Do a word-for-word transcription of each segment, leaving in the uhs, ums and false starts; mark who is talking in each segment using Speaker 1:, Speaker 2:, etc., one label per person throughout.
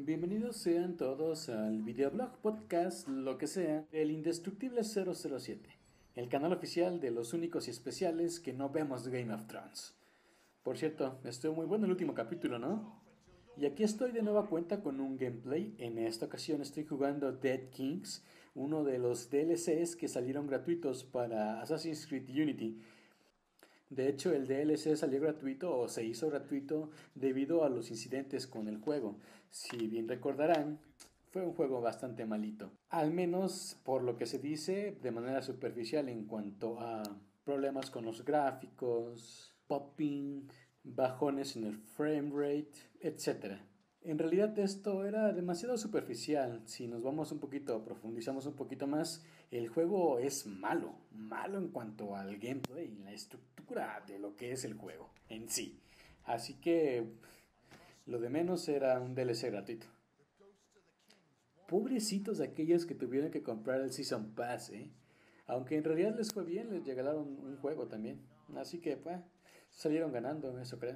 Speaker 1: Bienvenidos sean todos al videoblog, podcast, lo que sea, del Indestructible cero cero siete, el canal oficial de los únicos y especiales que no vemos Game of Thrones. Por cierto, estuvo muy bueno el último capítulo, ¿no? Y aquí estoy de nueva cuenta con un gameplay. En esta ocasión estoy jugando Dead Kings, uno de los D L Cs que salieron gratuitos para Assassin's Creed Unity. De hecho, el D L C salió gratuito o se hizo gratuito debido a los incidentes con el juego. Si bien recordarán, fue un juego bastante malito. Al menos por lo que se dice de manera superficial en cuanto a problemas con los gráficos, popping, bajones en el frame rate, etcétera. En realidad esto era demasiado superficial. Si nos vamos un poquito, profundizamos un poquito más, el juego es malo, malo en cuanto al gameplay, la estructura de lo que es el juego en sí. Así que lo de menos era un D L C gratuito. Pobrecitos aquellos que tuvieron que comprar el Season Pass, ¿eh? Aunque en realidad les fue bien, les regalaron un juego también. Así que pues, salieron ganando, eso creo.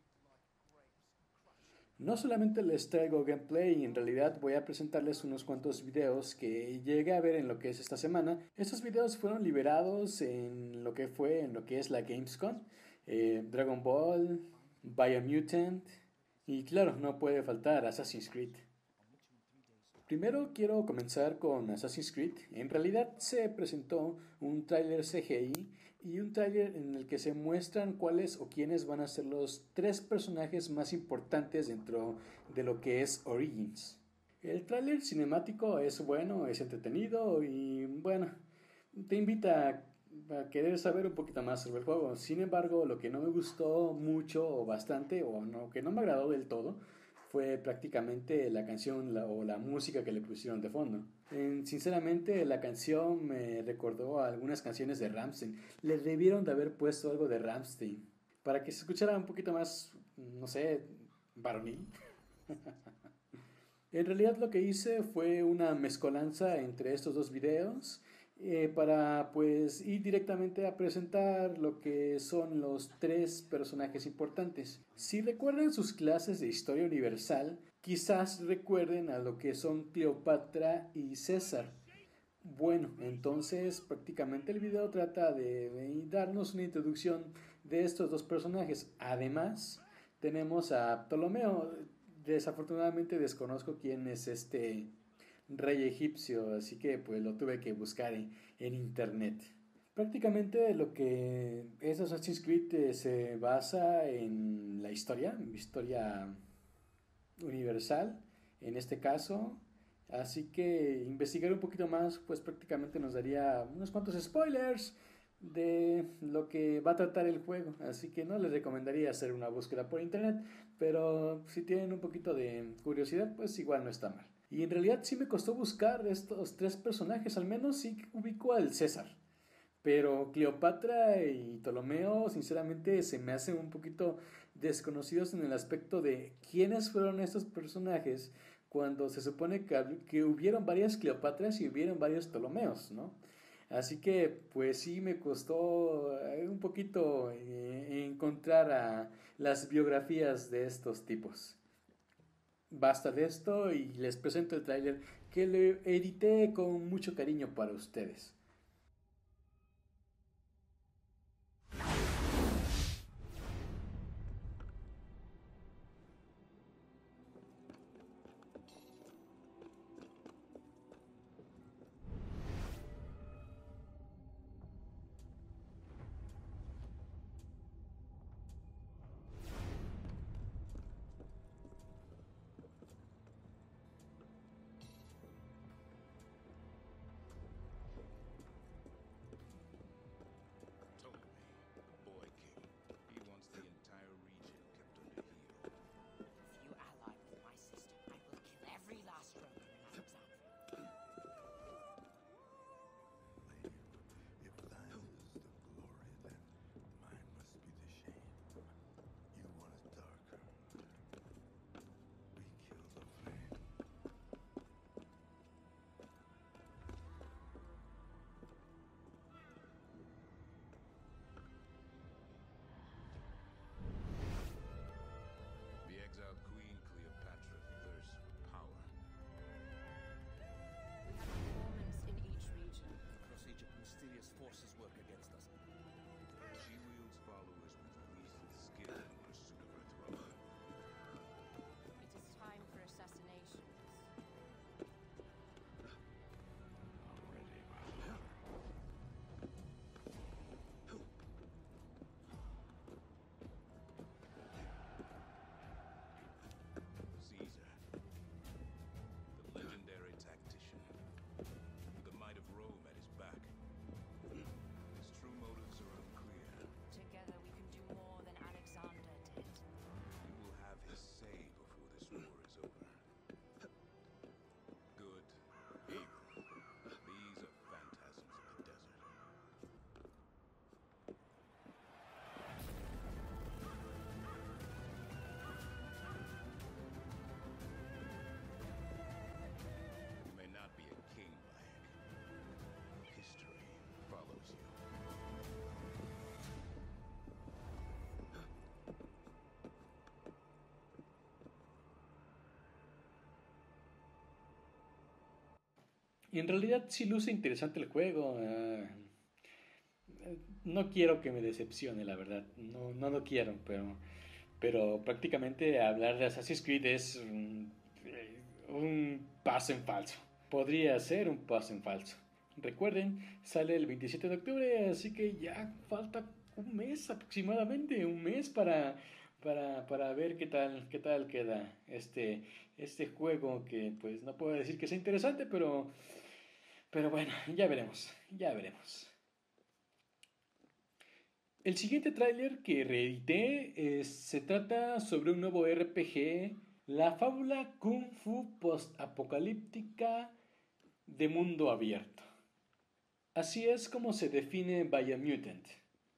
Speaker 1: No solamente les traigo gameplay, en realidad voy a presentarles unos cuantos videos que llegué a ver en lo que es esta semana. Estos videos fueron liberados en lo que fue, en lo que es la Gamescom, eh, Dragon Ball, Biomutant y claro, no puede faltar Assassin's Creed. Primero quiero comenzar con Assassin's Creed. En realidad se presentó un tráiler C G I y un tráiler en el que se muestran cuáles o quiénes van a ser los tres personajes más importantes dentro de lo que es Origins. El tráiler cinemático es bueno, es entretenido y bueno, te invita a, a querer saber un poquito más sobre el juego. Sin embargo, lo que no me gustó mucho o bastante o no, que no me agradó del todo fue prácticamente la canción la, o la música que le pusieron de fondo. En, sinceramente, la canción me recordó a algunas canciones de Rammstein. Le debieron de haber puesto algo de Rammstein para que se escuchara un poquito más, no sé, varonil. En realidad lo que hice fue una mezcolanza entre estos dos videos eh, para pues ir directamente a presentar lo que son los tres personajes importantes. Si recuerdan sus clases de historia universal, quizás recuerden a lo que son Cleopatra y César. Bueno, entonces prácticamente el video trata de, de darnos una introducción de estos dos personajes. Además, tenemos a Ptolomeo. Desafortunadamente desconozco quién es este rey egipcio, así que pues lo tuve que buscar en, en internet. Prácticamente lo que es Assassin's Creed eh, se basa en la historia, historia universal en este caso. Así que investigar un poquito más pues prácticamente nos daría unos cuantos spoilers de lo que va a tratar el juego, así que no les recomendaría hacer una búsqueda por internet, pero si tienen un poquito de curiosidad pues igual no está mal. Y en realidad sí me costó buscar estos tres personajes, al menos sí ubico al César, pero Cleopatra y Ptolomeo sinceramente se me hacen un poquito desconocidos en el aspecto de quiénes fueron estos personajes cuando se supone que, que hubieron varias Cleopatras y hubieron varios Ptolomeos, ¿no? Así que pues sí me costó un poquito eh, encontrar a las biografías de estos tipos. Basta de esto y les presento el tráiler que le edité con mucho cariño para ustedes. Y en realidad sí luce interesante el juego. Uh, no quiero que me decepcione, la verdad. No, no lo quiero, pero, pero prácticamente hablar de Assassin's Creed es un, un paso en falso. Podría ser un paso en falso. Recuerden, sale el veintisiete de octubre, así que ya falta un mes aproximadamente, un mes para, para, para ver qué tal, qué tal queda este, este juego que pues no puedo decir que sea interesante, pero, pero bueno, ya veremos, ya veremos. El siguiente tráiler que reedité es, se trata sobre un nuevo R P G, la fábula Kung Fu post-apocalíptica de mundo abierto. Así es como se define Biomutant.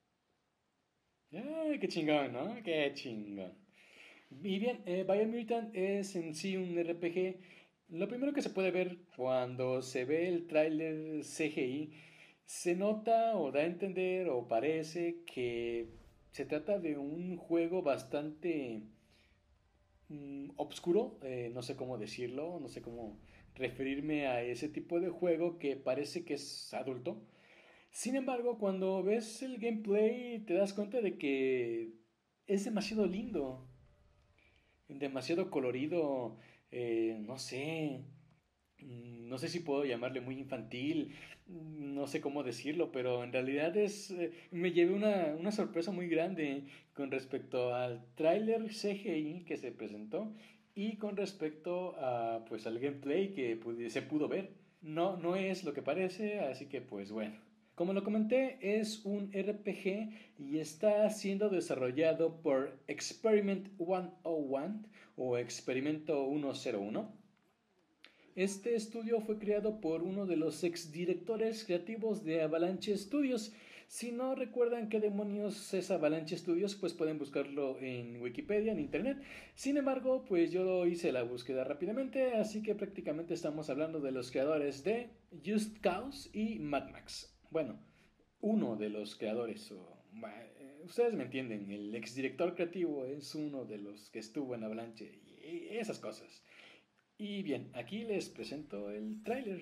Speaker 1: ¡Ay, qué chingón, ¿no? ¡Qué chingón! Y bien, eh, Biomutant es en sí un R P G. Lo primero que se puede ver cuando se ve el tráiler C G I, se nota o da a entender o parece que se trata de un juego bastante mm, obscuro, eh, no sé cómo decirlo, no sé cómo referirme a ese tipo de juego que parece que es adulto. Sin embargo, cuando ves el gameplay te das cuenta de que es demasiado lindo, demasiado colorido, eh, no sé, mm, no sé si puedo llamarle muy infantil, mm, no sé cómo decirlo, pero en realidad es, eh, me llevé una, una sorpresa muy grande con respecto al tráiler C G I que se presentó y con respecto a, pues, al gameplay que pudi- se pudo ver. No, no es lo que parece, así que pues bueno. Como lo comenté, es un R P G y está siendo desarrollado por Experiment ciento uno o Experimento ciento uno. Este estudio fue creado por uno de los exdirectores creativos de Avalanche Studios. Si no recuerdan qué demonios es Avalanche Studios, pues pueden buscarlo en Wikipedia, en internet. Sin embargo, pues yo hice la búsqueda rápidamente, así que prácticamente estamos hablando de los creadores de Just Cause y Mad Max. Bueno, uno de los creadores, o, eh, ustedes me entienden, el exdirector creativo es uno de los que estuvo en Avalanche y esas cosas. Y bien, aquí les presento el tráiler.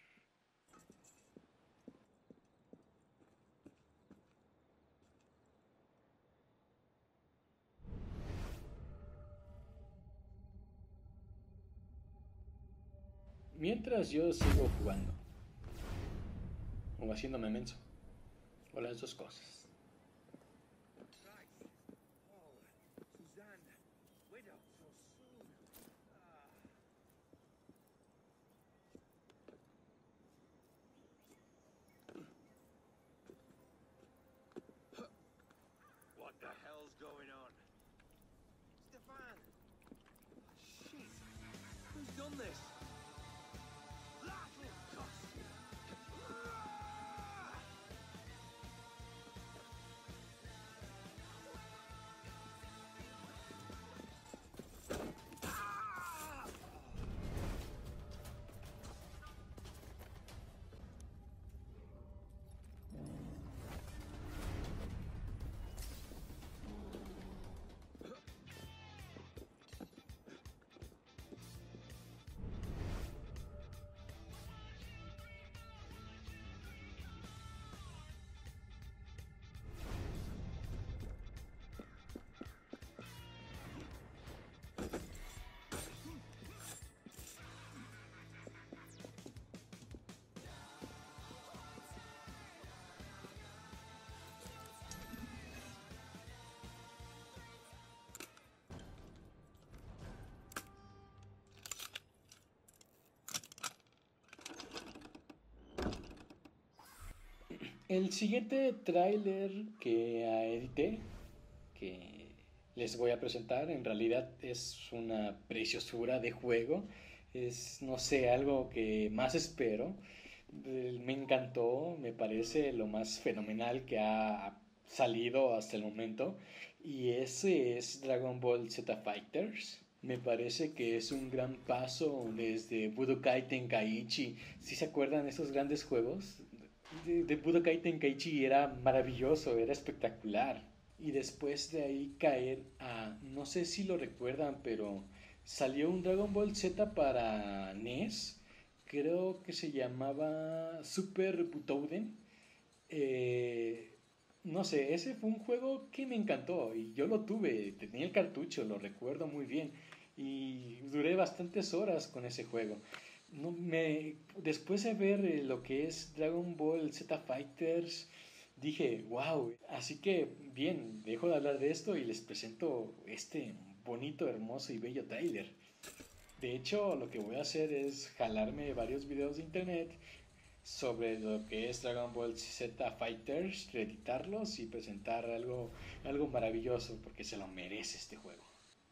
Speaker 1: Mientras yo sigo jugando o haciéndome menso, o las dos cosas.
Speaker 2: What the hell's going on? Stefan! Shit! Who's done this? Little cuss!
Speaker 1: El siguiente tráiler que edité, que les voy a presentar, en realidad es una preciosura de juego. Es, no sé, algo que más espero. Eh, Me encantó, me parece lo más fenomenal que ha salido hasta el momento. Y ese es Dragon Ball Z Fighters. Me parece que es un gran paso desde Budokai Tenkaichi. ¿Sí se acuerdan de esos grandes juegos? De, de Budokai Tenkaichi era maravilloso, era espectacular. Y después de ahí caer a, no sé si lo recuerdan, pero salió un Dragon Ball Z para N E S, creo que se llamaba Super Butoden. Eh, no sé, ese fue un juego que me encantó y yo lo tuve, tenía el cartucho, lo recuerdo muy bien y duré bastantes horas con ese juego. No, me, después de ver eh, lo que es Dragon Ball Z Fighters, dije, wow, así que bien, dejo de hablar de esto y les presento este bonito, hermoso y bello tráiler. De hecho, lo que voy a hacer es jalarme varios videos de internet sobre lo que es Dragon Ball Z Fighters, reeditarlos y presentar algo, algo maravilloso porque se lo merece este juego.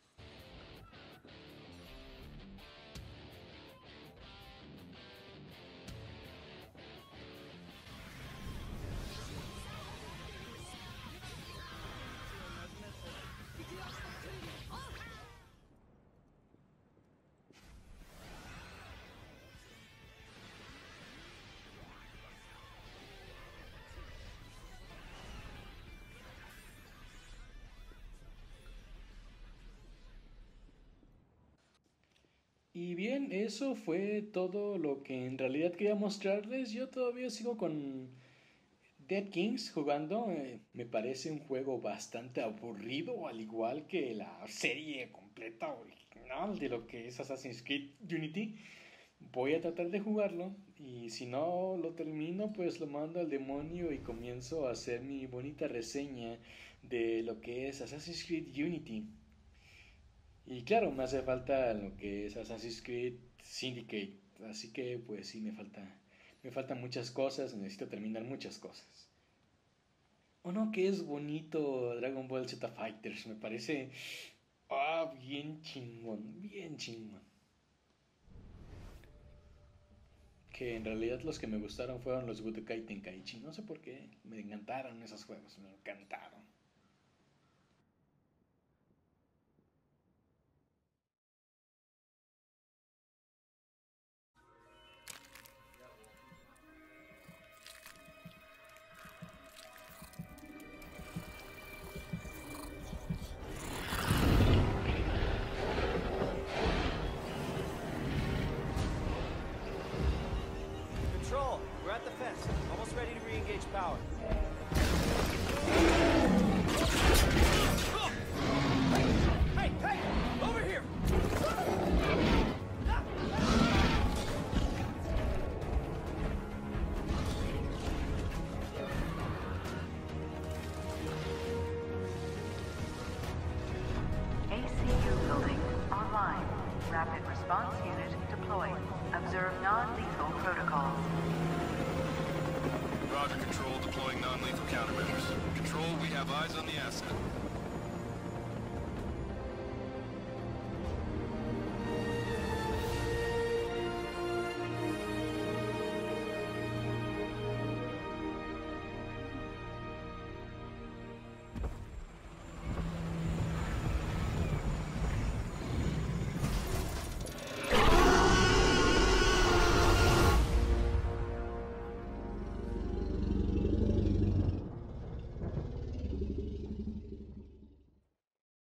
Speaker 1: Y bien, eso fue todo lo que en realidad quería mostrarles. Yo todavía sigo con Dead Kings jugando. Eh, me parece un juego bastante aburrido, al igual que la serie completa original de lo que es Assassin's Creed Unity. Voy a tratar de jugarlo y si no lo termino, pues lo mando al demonio y comienzo a hacer mi bonita reseña de lo que es Assassin's Creed Unity. Y claro, me hace falta lo que es Assassin's Creed Syndicate. Así que pues sí, me falta, me faltan muchas cosas, necesito terminar muchas cosas. Oh no, que es bonito Dragon Ball Z Fighters, me parece ah, bien chingón, bien chingón. Que en realidad los que me gustaron fueron los Budokai Tenkaichi, no sé por qué, me encantaron esos juegos, me encantaron.
Speaker 3: Control, we're at the fence. Almost ready to re-engage power. Hey, hey! Over here!
Speaker 4: A C U building online. Rapid response unit deployed. Observe non-lethal protocols.
Speaker 5: Roger, Control. Deploying non-lethal countermeasures. Control, we have eyes on the asset.